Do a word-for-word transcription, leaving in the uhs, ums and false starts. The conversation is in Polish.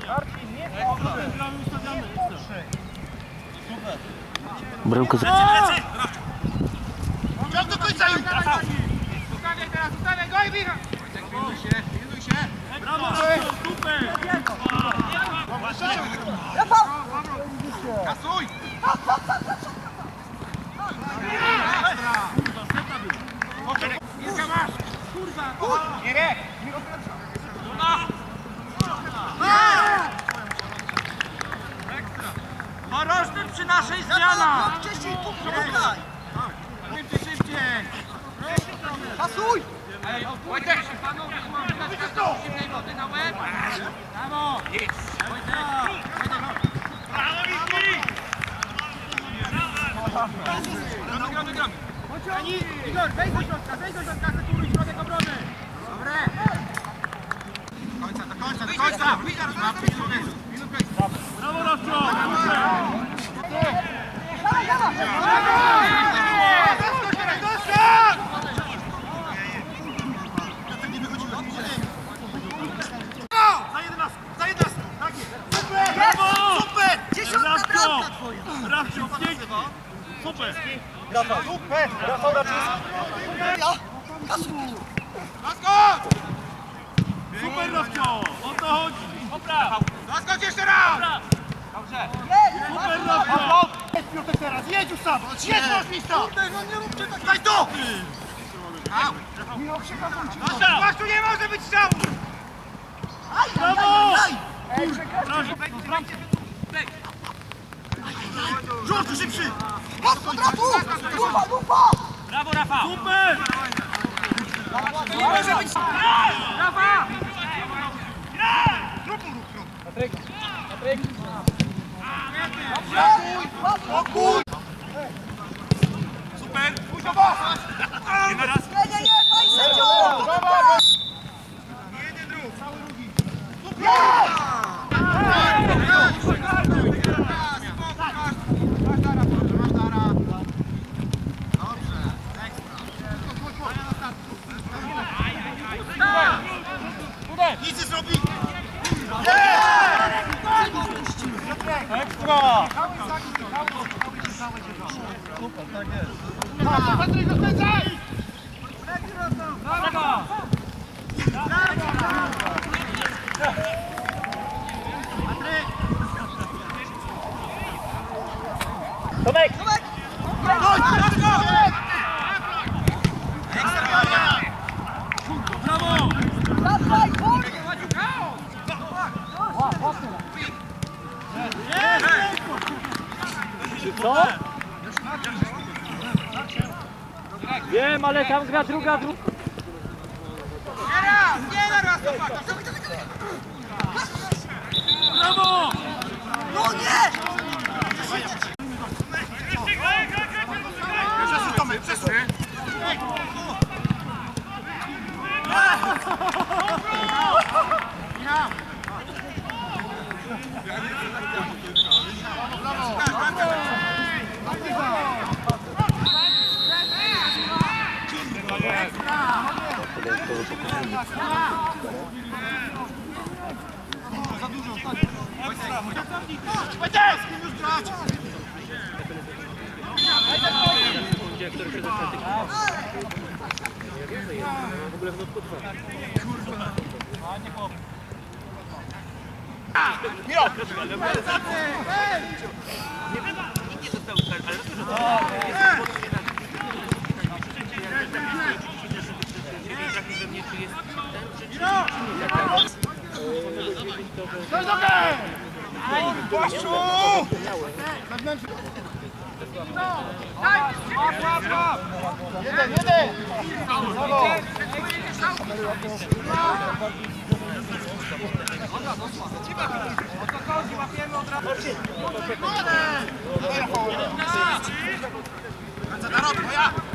Bramka z... Ciąg do końca już! Ustawiaj teraz, ustawiaj, go i biega! Pilnuj się, pilnuj się! Brawo, super! Kasuj! Mirka masz! Kurwa! Mirek! Morożny przy naszej zmianach! Wcześniej pomagaj! Szybciej, szybciej! Kasuj! Ej, Wojtek! Panowie, mamy zimnej wody na łeb! Brawo! Wojtek! Brawo, Miki! Gramy, gramy, gramy! Ani, Igor, wejdź do środka, wejdź do środka, sekuluj środek obrony! Dobre! Do końca, do końca, do końca! Brawo, Rafcio! Za jedenastkę, za jedenastkę! Tak jest! Brawo! Super! Dziesiątka bramka twoja! Rafcio, pięknie! Super! Rafa, super! Rafa, Rafa! Lasko! Super, Rafcio! O to chodzi! Dobra! Lasko, jeszcze raz! Dobrze! Super, Rafcio! Jedź, Piotrek, teraz! Jedź już sam! Jedź, masz miejsca! Kurde, no nie róbcie tak! Daj to! Michał, przekazujcie! Masz, tu nie może być strzału! Brawo! Żółty, szybszy! Mocno, trafu! Dupa, dupa! Brawo, Rafa! Super! Nie może być... Rafa! Trupu, trupu! Patryk! Patryk! Spokój! Super! Pójdź do was! Nie na raz! Nie, nie, nie! Daj sędziu! Nie jeden druk! Cały drugi! Nic nie zrobi! Ekstra! Super, tak jest. Patryk, rozpędzaj! Brawo! Patryk! Tomek! Tomek! Brawo! Dawaj, chodź! Co? Wiem, ale tam gra druga, druga. Nie raz, nie na raz, brawo! No nie! Przesuń, przesuń! Za dużo, Wojtek! Już grać! W ogóle w notku trwa. Kurwa! A nie powiem. Miro! Nie dostał kar, ale to dużo. To jest okej! Płaszczu! Daj! Łap, łap, łap! Jeden, jeden! Brawo! O to chodzi, łapiemy od razu. Za darok, moja!